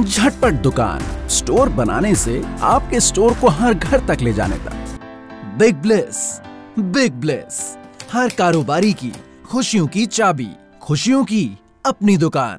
झटपट दुकान, स्टोर बनाने से आपके स्टोर को हर घर तक ले जाने तक। बिग ब्लेस, हर कारोबारी की खुशियों की चाबी, खुशियों की अपनी दुकान।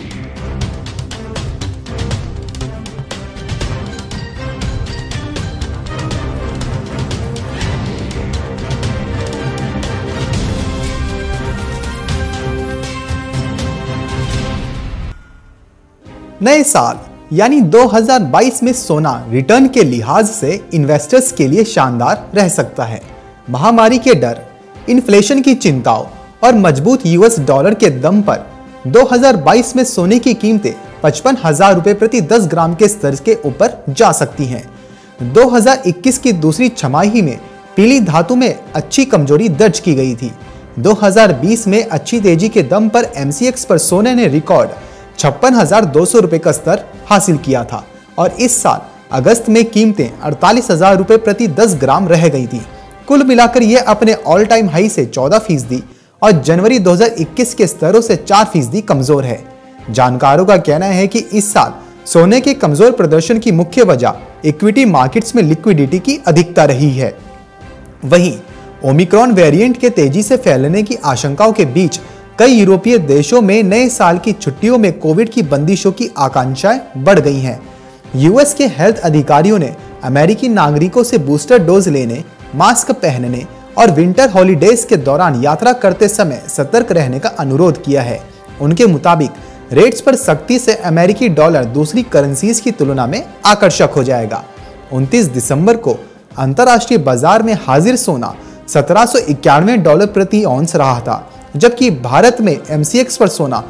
नए साल यानी 2022 में सोना रिटर्न के लिहाज से इन्वेस्टर्स के लिए शानदार रह सकता है। महामारी के डर, इन्फ्लेशन की चिंताओं और मजबूत यूएस डॉलर के दम पर 2022 में सोने की कीमतें 55,000 रुपए प्रति 10 ग्राम के स्तर के ऊपर जा सकती हैं। 2021 की दूसरी छमाही में पीली धातु में अच्छी कमजोरी दर्ज की गई थी। 2020 में अच्छी तेजी के दम पर एमसीएक्स पर सोने ने रिकॉर्ड 56,200 रुपए का स्तर हासिल किया था और इस साल अगस्त में कीमतें 48,000 रुपए प्रति 10 ग्राम रह गई थी। कुल मिलाकर यह अपने ऑल टाइम हाई से 14% और जनवरी 2021 के स्तरों से 4% कमजोर है। जानकारों का कहना है कि इस साल सोने के कमजोर प्रदर्शन की मुख्य वजह इक्विटी मार्केट्स में लिक्विडिटी की अधिकता रही है। वहीं ओमिक्रॉन वेरिएंट के तेजी से फैलने की आशंकाओं के बीच कई यूरोपीय देशों में नए साल की छुट्टियों में कोविड की बंदिशों की आकांक्षाएं बढ़ गई हैं। यूएस के हेल्थ अधिकारियों ने अमेरिकी नागरिकों से बूस्टर डोज लेने, मास्क पहनने और विंटर हॉलीडेज के दौरान यात्रा करते समय सतर्क रहने का अनुरोध किया है। उनके मुताबिक रेट्स पर सख्ती से अमेरिकी डॉलर दूसरी करेंसीज की तुलना में आकर्षक हो जाएगा। 29 दिसंबर को अंतर्राष्ट्रीय बाजार में हाजिर सोना $1791 प्रति औंस रहा था, जबकि भारत में एमसीएक्स पर सोना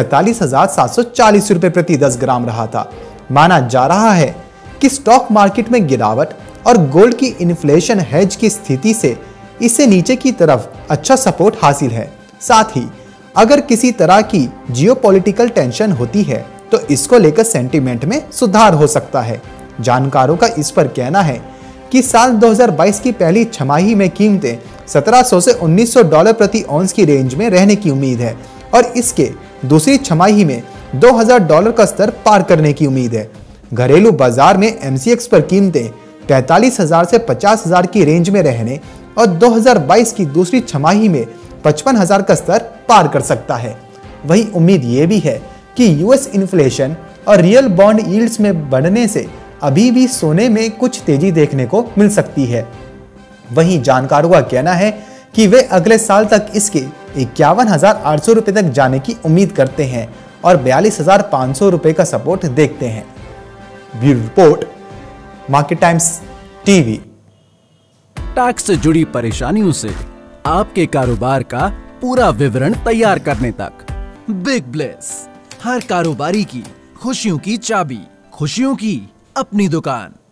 47,740 रुपए प्रति 10 ग्राम रहा था। माना जा रहा है कि स्टॉक मार्केट में गिरावट और गोल्ड की इन्फ्लेशन हेज की स्थिति से इसे नीचे की तरफ अच्छा सपोर्ट हासिल है। साथ ही अगर किसी तरह की जियोपॉलिटिकल टेंशन होती है तो इसको लेकर सेंटीमेंट में सुधार हो सकता है। जानकारों का इस पर कहना है कि साल 2022 की पहली छमाही में कीमतें $1,700 से $1,900 प्रति औंस की रेंज में रहने की उम्मीद है और इसके दूसरी छमाही में $2,000 का स्तर पार करने की उम्मीद है। घरेलू बाजार में एमसीएक्स पर कीमतें 45,000 से 50,000 की रेंज में रहने और 2022 की दूसरी छमाही में 55,000 का स्तर पार कर सकता है। वहीं उम्मीद ये भी है कि यूएस इन्फ्लेशन और रियल बॉन्ड यील्ड्स में बढ़ने से अभी भी सोने में कुछ तेजी देखने को मिल सकती है। वहीं जानकारों का कहना है कि वे अगले साल तक इसके 51,800 रुपए तक जाने की उम्मीद करते हैं और 42,500 रुपए का सपोर्ट देखते हैं। Bureau report, market times TV. Tax से जुड़ी परेशानियों से आपके कारोबार का पूरा विवरण तैयार करने तक बिग ब्लेस, हर कारोबारी की खुशियों की चाबी, खुशियों की अपनी दुकान।